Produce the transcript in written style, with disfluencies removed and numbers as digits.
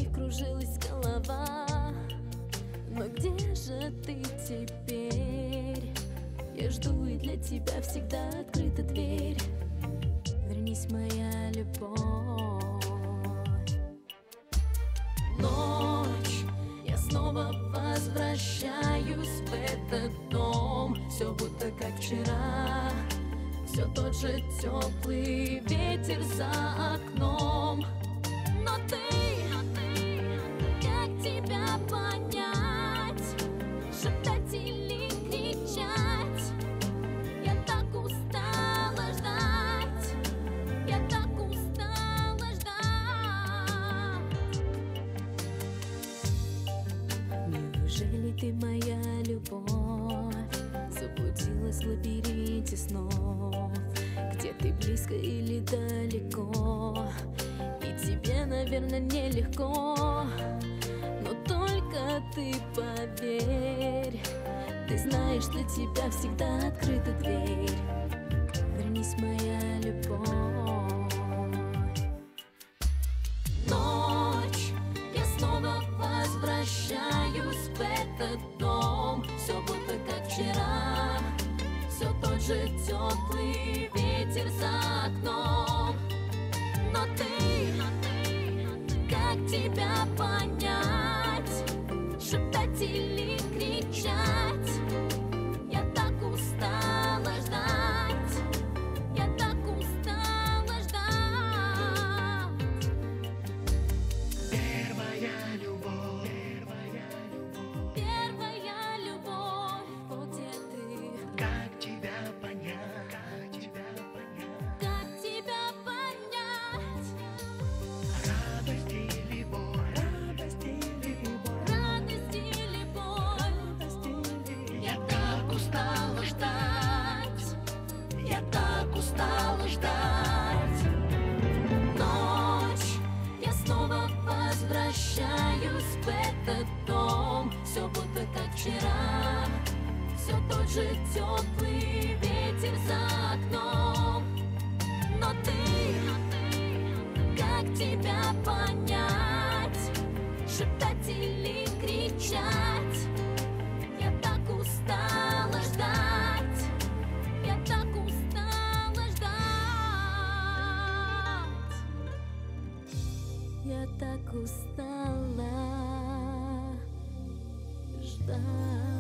них кружилась голова. Но где же ты теперь? Я жду, и для тебя всегда открыта дверь. Вернись, моя любовь. Ночь, я снова возвращаюсь в этот дом. Все будто как вчера, все тот же теплый ветер за окном. Но ты, как тебя понять? Шептать или кричать? Я так устала ждать, я так устала ждать. Неужели ты, моя любовь, заблудилась в лабиринте снов? Где ты, близко или далеко? И тебе, наверное, нелегко. Но только ты поверь, ты знаешь, для тебя всегда открыта дверь. Вернись, моя любовь. Ночь, я снова возвращаюсь в этот дом. Все будто как вчера, все тот же теплый ветер за окном. Но ты, как тебя понять? Шептать или кричать? Я так устала ждать, я так устала ждать. Первая любовь, Первая любовь, вот где ты. как тебя понять, как тебя понять? Как тебя понять? Радость или боль, радость или боль, Радость или боль? радость или боль. Я так устала ждать, я так устала ждать. Ночь, я снова возвращаюсь в этот дом. Все будто как вчера, все тот же теплый ветер за окном. Но ты, как тебя понять? Шептать или кричать? Я так устала ждать, я так устала ждать. Я так устала ждать.